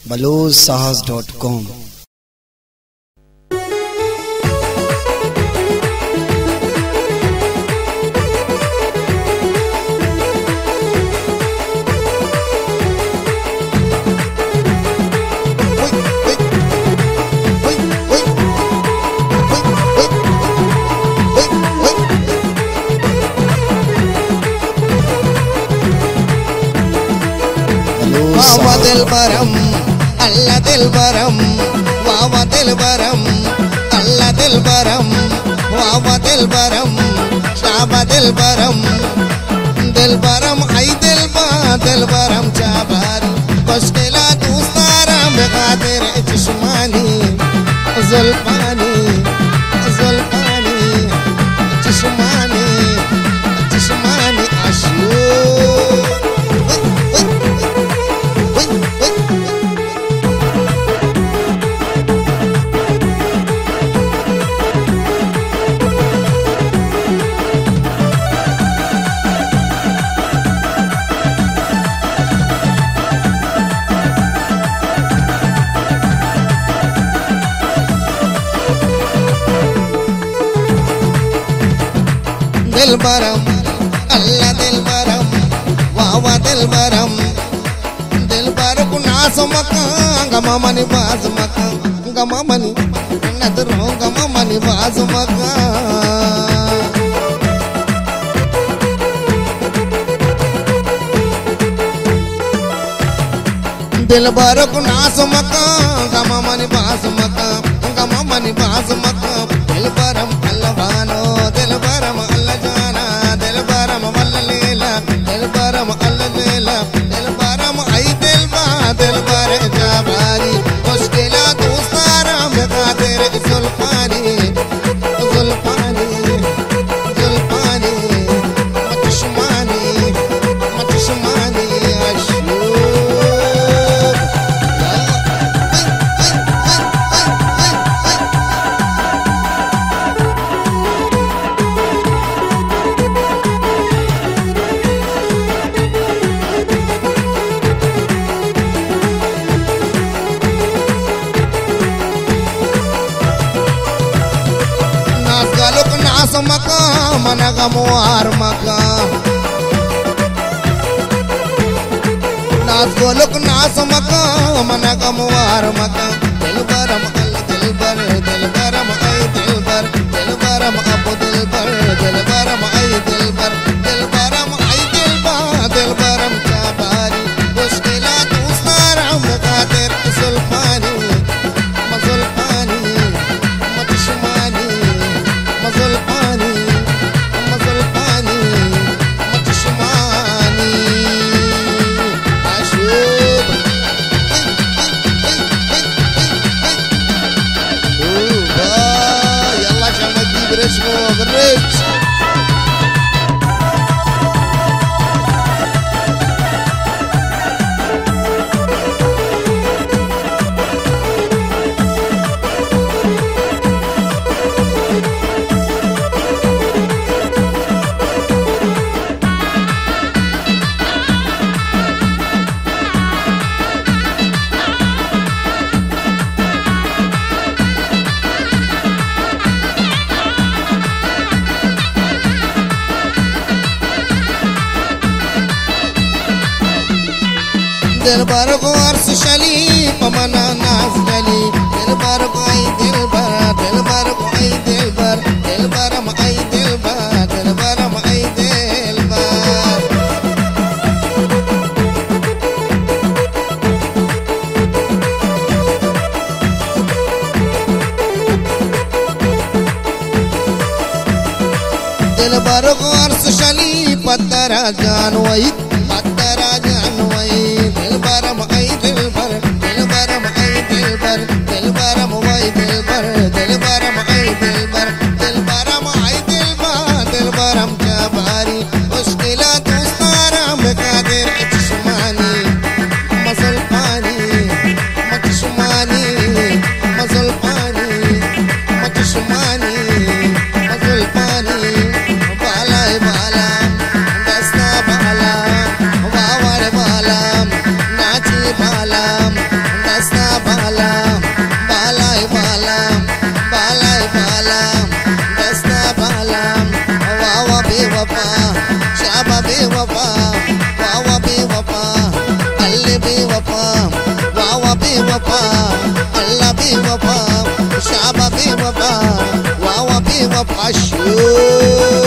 balochsahas.com। वावा दिलबरम अल्लाह दिलबरम, वावा दिलबरम अल्लाह दिलबरम, वावा दिलबरम शाबा दिलबरम, दिलबरम आई दिलबरम चाबारी मुश्किला दूसरा बेखातिर चश्मानी जुल्फानी जुल्फानी चश्मानी चश्मानी आशू दिलबरम अल्लाह दिलबरम, वावा दिलबरम, दिलबर को नास मका गममनी बाज मका गममनी नदरो गममनी बाज मका दिलबर को नास मका गममनी बाज मका गममनी बाज मका, दिलबरम अल्लाह दिलबरम अल्लाह जाना, दिलबरम अल्लाह लीला, दिलबरम अल्लाह लीला, दिलबरम आई दिलबर जाबारी मुश्किला दूसरा बेखातिर जुल्फानी जुल्फानी जुल्फानी मचश्मानी मचश्मानी आशू मका मन गमुआर मका नाच गोलुक नाच मका मन गमुआर मका, दिलबरम अल्लाह दिलबर दिलबरम आई दिलबर, दिलबरम अबू दिलबर दिलबरम आई दिलबर, दिलबरम आई दिलबरम चाबारी मुश्किला दूसरा बेखातिर जुल्फानी मजुल्फानी मचश्मानी मजुल्फानी मजुल्फानी मचश्मानी आशूब يلا عشان ما تجيب رسمه بالريتش दिलबर को अर्श शली पमना नाज गली, दिलबर को आई दिलबर दिलबर को आई दिलबर, दिलबरम आई दिलबर दिलबरम आई दिलबर, दिलबर को अर्श शली पत्तरा जानवई पत्तरा जानवई, दिलबरम आई दिलबर दिलबरम आई दिलबर, दिलबरम आई दिलबर दिलबरम आई दिलबर, दिलबरम आई दिलबरम चाबारी मुश्किला दूसरा बेखातिर चश्मानी मजुल्फानी मचश्मानी मजुल्फानी मचश्मानी मजुल्फानी बाला बाला दस्ता बाला بوفا واوا بوفا اللي بوفا واوا بوفا الله بوفا شعب بوفا واوا بوفا شو